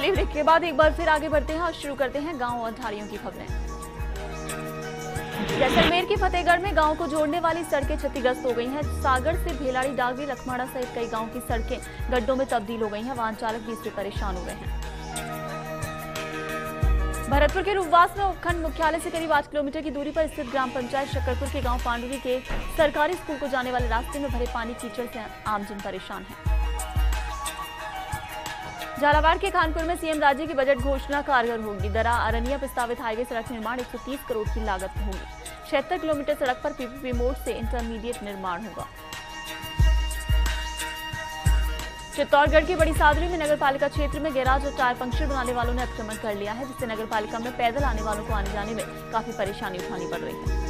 Karauli break के बाद एक बार फिर आगे बढ़ते हैं और शुरू करते हैं गांव और ढाड़ियों की खबरें। जैसलमेर के फतेहगढ़ में गांव को जोड़ने वाली सड़कें क्षतिग्रस्त हो गई हैं। सागर से भेलाड़ी, डागरी, लखमाड़ा सहित कई गांव की सड़कें गड्ढों में तब्दील हो गई हैं। वाहन चालक भी इससे परेशान हो रहे हैं। भरतपुर के रूपवास में उपखंड मुख्यालय से करीब 8 किलोमीटर की दूरी पर स्थित ग्राम पंचायत शक्करपुर के गांव पांडुरी के सरकारी स्कूल को जाने वाले रास्ते में भरे पानी कीचड़ से आमजन परेशान है। झालावाड़ के खानपुर में सीएम राज्य की बजट घोषणा कारगर होगी। दरा अरनिया प्रस्तावित हाईवे सड़क निर्माण 130 करोड़ की लागत होगी। 76 किलोमीटर सड़क पर पीपीपी मोड से इंटरमीडिएट निर्माण होगा। चित्तौड़गढ़ की बड़ी सादरी में नगर पालिका क्षेत्र में गैराज और टायर पंक्चर बनाने वालों ने अतिक्रमण कर लिया है, जिससे नगर पालिका में पैदल आने वालों को आने जाने में काफी परेशानी उठानी पड़ रही है।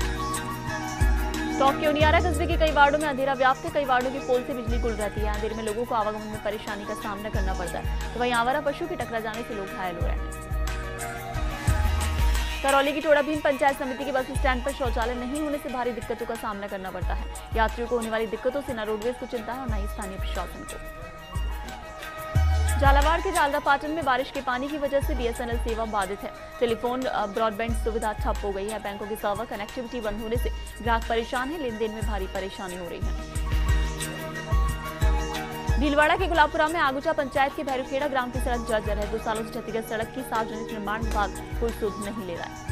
टॉप के उनियारा कस्बे के कई वार्डों में अंधेरा व्याप्त है। कई वार्डों की पोल से बिजली गुल रहती है। अंधेरे में लोगों को आवागमन में परेशानी का सामना करना पड़ता है, तो वहीं आवारा पशु के टकरा जाने से लोग घायल हो रहे हैं। करौली की टोड़ाभीम पंचायत समिति के बस स्टैंड पर शौचालय नहीं होने से भारी दिक्कतों का सामना करना पड़ता है। यात्रियों को होने वाली दिक्कतों से न रोडवेज को चिंता है और न ही स्थानीय प्रशासन को। झालावाड़ के जालदापाटन में बारिश के पानी की वजह से बीएसएनएल सेवा बाधित है। टेलीफोन ब्रॉडबैंड सुविधा ठप हो गई है। बैंकों की सर्वर कनेक्टिविटी बंद होने से ग्राहक परेशान है। लेन देन में भारी परेशानी हो रही है। भीलवाड़ा के गुलाबपुरा में आगुचा पंचायत के भैरवखेड़ा ग्राम की सड़क जर्जर है। 2 सालों से क्षतिग्रस्त सड़क की सार्वजनिक निर्माण विभाग कोई सुध नहीं ले रहा है।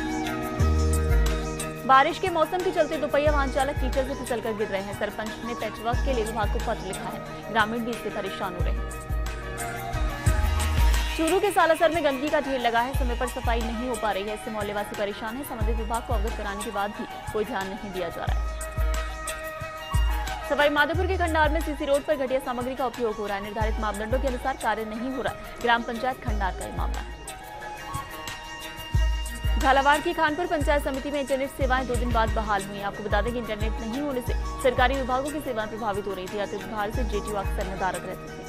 बारिश के मौसम के चलते दोपहिया वाहन चालक कीचड़ से फिसलकर गिर रहे हैं। सरपंच ने पैचवर्क के लिए विभाग को पत्र लिखा है। ग्रामीण भी इससे परेशान हो रहे हैं। चूरू के सालासर में गंदगी का ढेर लगा है। समय पर सफाई नहीं हो पा रही है। इससे मोहल्लेवासी परेशान है। संबंधित विभाग को अवगत कराने के बाद भी कोई ध्यान नहीं दिया जा रहा है। सवाई माधोपुर के खंडार में सीसी रोड पर घटिया सामग्री का उपयोग हो रहा है। निर्धारित मापदंडों के अनुसार कार्य नहीं हो रहा। ग्राम पंचायत खंडार का यह मामला है। झालावाड़ की खानपुर पंचायत समिति में इंटरनेट सेवाएं 2 दिन बाद बहाल हुई। आपको बता दें कि इंटरनेट नहीं होने से सरकारी विभागों की सेवाएं प्रभावित हो रही थी। अतिरिक्त भार से जेटीयू अक्सर नदारद रहती थी।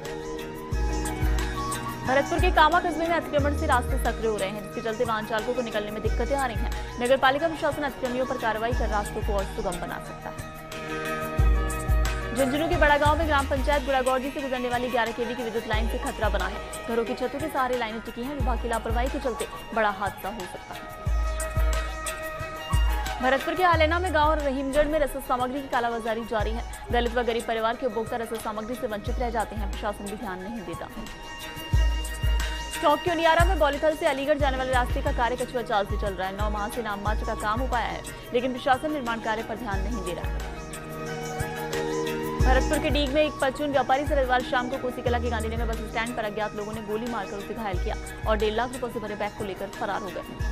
भरतपुर के कामा कस्बे में अतिक्रमण से रास्ते सकरे हो रहे हैं, जिसके चलते वाहन चालकों को निकलने में दिक्कतें आ रही हैं। नगर पालिका प्रशासन अतिक्रमियों पर कार्रवाई कर रास्तों को और सुगम बना सकता है। झुंझुनू के बड़ा गांव में ग्राम पंचायत गुड़ागौड़ी से गुजरने वाली 11 केवी की विद्युत लाइन से खतरा बना है। घरों की छतों के सहारे लाइनें टिकी हैं। विभाग की लापरवाही के चलते बड़ा हादसा हो सकता है। भरतपुर के आलेना में गांव और रहीमगढ़ में रसद सामग्री की कालाबाजारी जारी है। दलित व गरीब परिवार के उपभोक्ता रसद सामग्री से वंचित रह जाते हैं। प्रशासन भी ध्यान नहीं देता। टॉप के उनियारा में बौलीथल से अलीगढ़ जाने वाले रास्ते का कार्य कछुआ चाल से चल रहा है। 9 माह से नाम मात्र का काम हो पाया है, लेकिन प्रशासन निर्माण कार्य पर ध्यान नहीं दे रहा है। भरतपुर के डीग में एक परचून व्यापारी से रविवार शाम को कोसीकला के गांधीनगर बस स्टैंड पर अज्ञात लोगों ने गोली मारकर उसे घायल किया और 1.5 लाख रुपए से भरे बैग को लेकर फरार हो गए।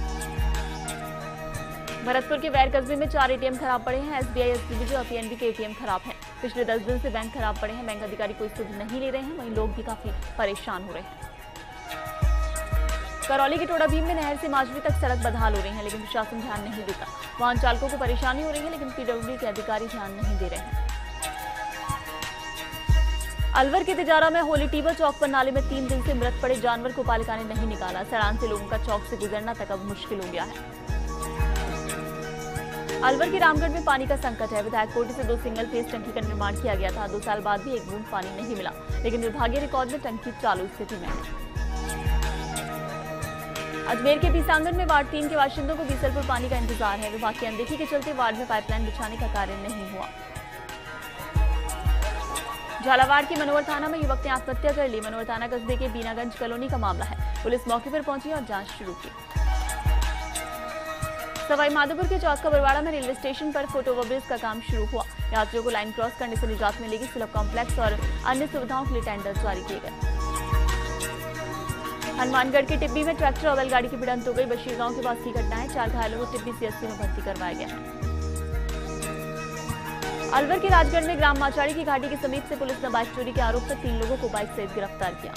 भरतपुर के वैर कस्बे में 4 एटीएम खराब पड़े हैं। एसबीआई, एसबीबीजे और पीएनबी के एटीएम खराब हैं। पिछले 10 दिन से बैंक खराब पड़े हैं। बैंक अधिकारी कोई सुध नहीं ले रहे हैं। वहीं लोग भी काफी परेशान हो रहे हैं। करौली की टोड़ाभीम में नहर से माजरी तक सड़क बदहाल हो रही है, लेकिन प्रशासन ध्यान नहीं देता। वाहन चालकों को परेशानी हो रही है, लेकिन पीडब्ल्यूडी के अधिकारी ध्यान नहीं दे रहे हैं। अलवर के तिजारा में होली टीबर चौक पर नाले में 3 दिन से मृत पड़े जानवर को पालिका ने नहीं निकाला। सड़ान से लोगों का चौक से गुजरना तक अब मुश्किल हो गया है। अलवर के रामगढ़ में पानी का संकट है। विधायक कोटी से 2 सिंगल फेज टंकी का निर्माण किया गया था। 2 साल बाद भी एक बूंद पानी नहीं मिला, लेकिन विभागीय रिकॉर्ड में टंकी चालू स्थिति में है। अजमेर के पीसांगन में वार्ड 3 के बाशिंदों को बीसलपुर पानी का इंतजार है। विभाग की अनदेखी के चलते वार्ड में पाइपलाइन बिछाने का कार्य नहीं हुआ। झालावाड़ के मनोहर थाना में युवक ने आत्महत्या कर ली। मनोहर थाना कस्बे के बीनागंज कॉलोनी का मामला है। पुलिस मौके पर पहुंची और जांच शुरू की। सवाई माधोपुर के चौका बरवाड़ा में रेलवे स्टेशन पर फुट ओवरब्रिज का काम शुरू हुआ। यात्रियों को लाइन क्रॉस करने से निजात मिलेगी। सुलभ कॉम्प्लेक्स और अन्य सुविधाओं के लिए टेंडर जारी किए गए। हनुमानगढ़ के टिब्बी में ट्रैक्टर और बैलगाड़ी की भिड़ंत हो गई। बशीर गांव के पास की घटना है। 4 घायलों को टिब्बी सीएचसी में भर्ती करवाया गया है। अलवर के राजगढ़ में ग्राम माचाड़ी की घाटी के समीप से पुलिस ने बाइक चोरी के आरोप में 3 लोगों को बाइक सहित गिरफ्तार किया।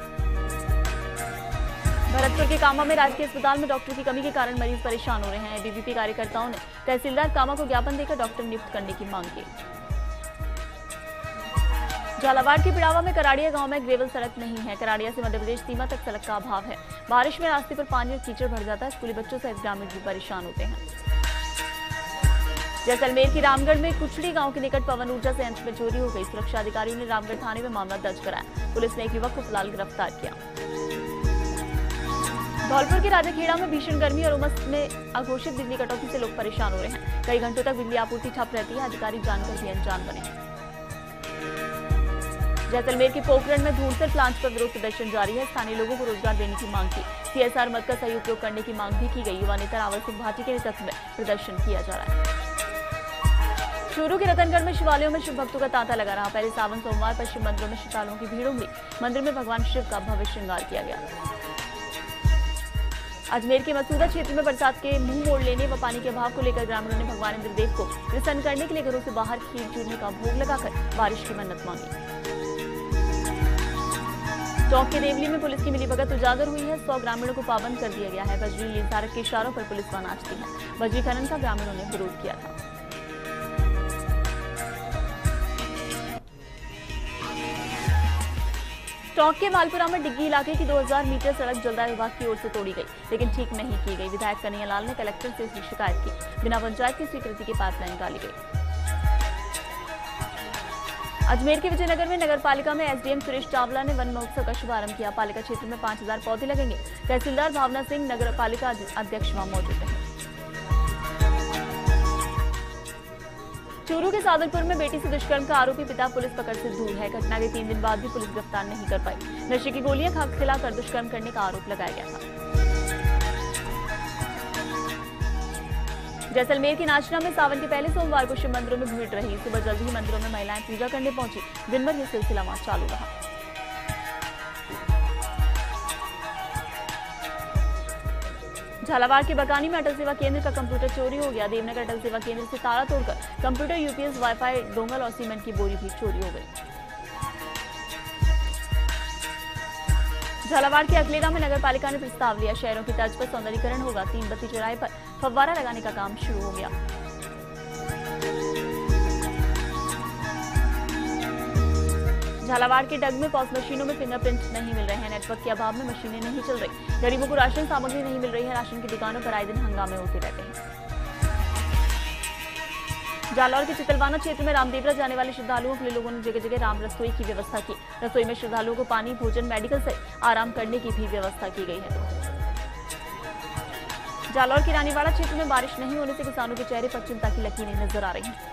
भरतपुर के कामा में राजकीय अस्पताल में डॉक्टर की कमी के कारण मरीज परेशान हो रहे हैं। बीबीपी कार्यकर्ताओं ने तहसीलदार कामा को ज्ञापन देकर डॉक्टर नियुक्त करने की मांग की। झालावाड़ के पिड़ावा में कराड़िया गांव में ग्रेवल सड़क नहीं है। कराड़िया से मध्य प्रदेश सीमा तक सड़क का अभाव है। बारिश में रास्ते पर पानी और कीचड़ भर जाता है। स्कूली बच्चों सहित ग्रामीण भी परेशान होते हैं। जैसलमेर की रामगढ़ में कुचड़ी गांव के निकट पवन ऊर्जा संयंत्र में चोरी हो गई। सुरक्षा अधिकारियों ने रामगढ़ थाने में मामला दर्ज कराया। पुलिस ने एक युवक को फिलहाल गिरफ्तार किया। धौलपुर के राजाखेड़ा में भीषण गर्मी और उमस में अघोषित बिजली कटौती से लोग परेशान हो रहे हैं। कई घंटों तक बिजली आपूर्ति ठप रहती है। अधिकारी जानकर भी अनजान बने। जैसलमेर के पोखरण में धूलसर प्लांट पर विरोध प्रदर्शन जारी है। स्थानीय लोगों को रोजगार देने की मांग की। सीएसआर मद का सही उपयोग करने की मांग भी की गई। युवा नेता रावल सिंह भाटी के नेतृत्व में प्रदर्शन किया जा रहा है। चूरू के रतनगढ़ में शिवालयों में शिव भक्तों का तांता लगा रहा। पहले सावन सोमवार पश्चिम मंदिरों में श्रद्धालुओं की भीड़ उमड़ी। मंदिर में भगवान शिव का भव्य श्रृंगार किया गया। अजमेर के मसूदा क्षेत्र में बरसात के मुंह मोड़ लेने व पानी के अभाव को लेकर ग्रामीणों ने भगवान इंद्रदेव को प्रसन्न करने के लिए घरों से बाहर खीर चूरने का भोग लगाकर बारिश की मन्नत मांगी। टोंक के देवली में पुलिस की मिलीभगत उजागर हुई है। 100 ग्रामीणों को पाबंद कर दिया गया है। बजरी लेनसारक के इशारों पर पुलिस वहां नाचती है। बजरी खनन का ग्रामीणों ने विरोध किया था। टोंक के मालपुरा में डिग्गी इलाके की 2000 मीटर सड़क जलदाय विभाग की ओर से तोड़ी गई, लेकिन ठीक नहीं की गई। विधायक कन्हैया लाल ने कलेक्टर से इसकी शिकायत की। बिना पंचायत की स्वीकृति की पाइपलाइन डाली गई। अजमेर के विजयनगर में नगर पालिका में एसडीएम सुरेश चावला ने वन महोत्सव का शुभारंभ किया। पालिका क्षेत्र में 5000 पौधे लगेंगे। तहसीलदार भावना सिंह नगर पालिका अध्यक्ष वहां मौजूद रहे। चूरू के सादुलपुर में बेटी से दुष्कर्म का आरोपी पिता पुलिस पकड़ से दूर है। घटना के 3 दिन बाद भी पुलिस गिरफ्तार नहीं कर पाई। नशे की गोलियां खिलाकर दुष्कर्म करने का आरोप लगाया गया था। जैसलमेर की नाचना में सावन के पहले सोमवार को शिव मंदिरों में भीड़ रही। सुबह जल्दी ही मंदिरों में महिलाएं पूजा करने पहुंची। दिन भर यह सिलसिला वहां चालू रहा। झालावाड़ के बकानी में अटल सेवा केंद्र का कंप्यूटर चोरी हो गया। देवनगर अटल सेवा केंद्र से ताला तोड़कर कंप्यूटर, यूपीएस, वाईफाई, डोंगल और सीमेंट की बोरी भी चोरी हो गई। झालावाड़ के अकलेरा में नगर पालिका ने प्रस्ताव लिया। शहरों की तर्ज पर सौंदर्यीकरण होगा। 3 बत्ती चौराहे पर फव्वारा लगाने का काम शुरू हो गया। झालावाड़ के डग में पॉस मशीनों में फिंगरप्रिंट नहीं मिल रहे हैं। नेटवर्क के अभाव में मशीनें नहीं चल रही। गरीबों को राशन सामग्री नहीं मिल रही है। राशन की दुकानों पर आए दिन हंगामे होते रहते हैं। जालौर के चितलवाना क्षेत्र में रामदेवरा जाने वाले श्रद्धालुओं के लिए लोगों ने जगह जगह राम रसोई की व्यवस्था की। रसोई में श्रद्धालुओं को पानी, भोजन, मेडिकल से आराम करने की भी व्यवस्था की गई है। जालौर के रानीवाड़ा क्षेत्र में बारिश नहीं होने से किसानों के चेहरे पर चिंता की लकीरें नजर आ रही हैं।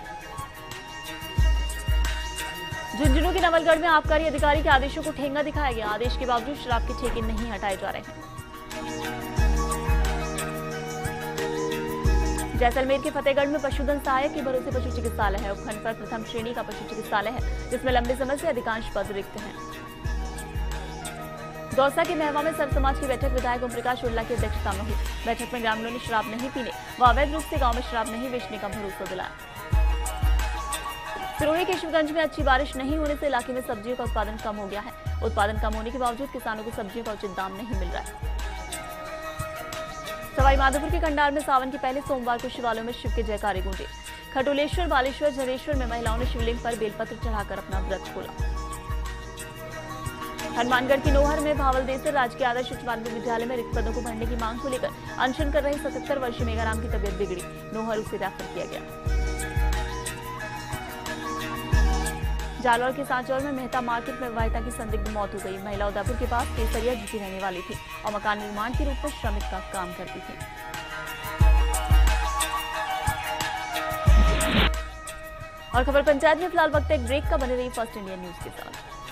झुंझुनू के नवलगढ़ में आबकारी अधिकारी के आदेशों को ठेंगा दिखाया गया। आदेश के बावजूद शराब के ठेके नहीं हटाए जा रहे हैं। जैसलमेर के फतेहगढ़ में पशुधन सहायक के भरोसे पशु चिकित्सालय है। उपखंड पर प्रथम श्रेणी का पशु चिकित्सालय है, जिसमें लंबे समय से अधिकांश पद रिक्त हैं। दौसा के महवा में सर्व समाज की बैठक विधायक ओम प्रकाश उल्ला की अध्यक्षता में हुई। बैठक में ग्रामीणों ने शराब नहीं पीने व अवैध रूप से गांव में शराब नहीं बेचने का भरोसा दिलाया। सिरोही के शिवगंज में अच्छी बारिश नहीं होने से इलाके में सब्जियों का उत्पादन कम हो गया है। उत्पादन कम होने के बावजूद किसानों को सब्जियों का उचित दाम नहीं मिल रहा है। सवाईमाधोपुर के कंडार में सावन के पहले सोमवार को शिवालयों में शिव के जयकारे गूंजे। खटोलेश्वर, बालेश्वर, झरेश्वर में महिलाओं ने शिवलिंग पर बेलपत्र चढ़ाकर अपना व्रत खोला। हनुमानगढ़ की नोहर में भावलदेसर राजकीय आदर्श उच्च माध्यमिक विद्यालय में रिक्त पदों को भरने की मांग को लेकर अनशन कर रहे 77 वर्षीय मेघाराम की तबियत बिगड़ी। नोहर उसे रेफर किया गया। जालौर के सांचौर में मेहता मार्केट में विवाहिता की संदिग्ध मौत हो गई। महिला उदयपुर के पास केसरिया की रहने वाली थी और मकान निर्माण के रूप में श्रमिक का काम करती थी। और खबर पंचायत में फिलहाल वक्त एक ब्रेक का। बने रही फर्स्ट इंडिया न्यूज के साथ।